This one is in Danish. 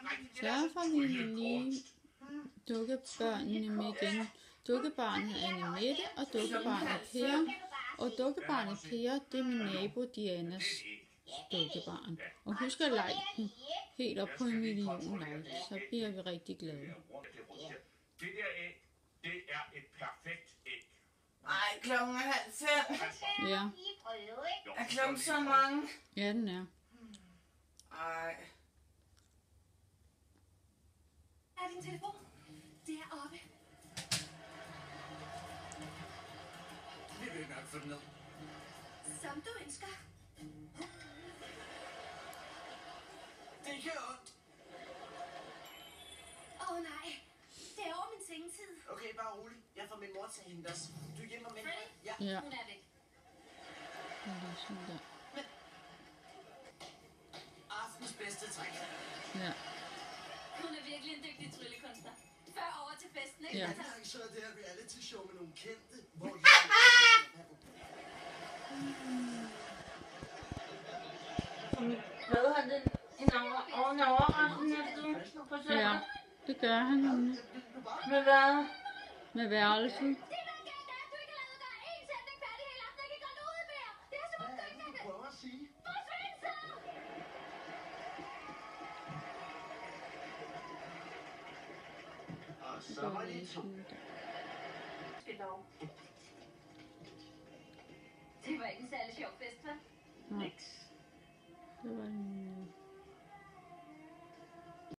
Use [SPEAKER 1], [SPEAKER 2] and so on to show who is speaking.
[SPEAKER 1] Så får vi lige dukkebørnene med igen. Dukkebarnet Annemette og dukkebarnet Per. Og dukkebarnet Per, det er min nabo Dianas dukkebarn. Og husk at like den helt op på 1 million like, så bliver vi rigtig glade.
[SPEAKER 2] Det der æg, det er et perfekt æg.
[SPEAKER 3] Ej, klokken er 4:30.
[SPEAKER 1] Ja.
[SPEAKER 3] Er klokken så mange?
[SPEAKER 1] Ja, den er.
[SPEAKER 3] Ej.
[SPEAKER 4] Er din telefon? Det er oppe.
[SPEAKER 3] Vi vil nok få den ned.
[SPEAKER 4] Som du ønsker.
[SPEAKER 3] Det gør ondt.
[SPEAKER 4] Nej. Det er over min sengetid.
[SPEAKER 3] Okay, bare rolig. Jeg får min mor til at hente os. Du hjælper med. Ja.
[SPEAKER 1] Ja.
[SPEAKER 4] Hun er væk.
[SPEAKER 1] Det er sådan der.
[SPEAKER 3] Aftens bedste træk.
[SPEAKER 1] Ja.
[SPEAKER 4] Hun er virkelig en dygtig tryllekunstner. Før over til festen, ikke?
[SPEAKER 1] Ja.
[SPEAKER 3] Jeg har så det her reality show med nogle kendte, hvor
[SPEAKER 5] Hvad har det en overraskende, at du på søndag?
[SPEAKER 1] Ja, det gør han nemlig.
[SPEAKER 5] Med hvad?
[SPEAKER 1] Med værelsen.
[SPEAKER 3] prøver at sige. Og så var det to.
[SPEAKER 4] Det var ikke en særlig sjov fest, hva'?
[SPEAKER 1] Nej. Det var en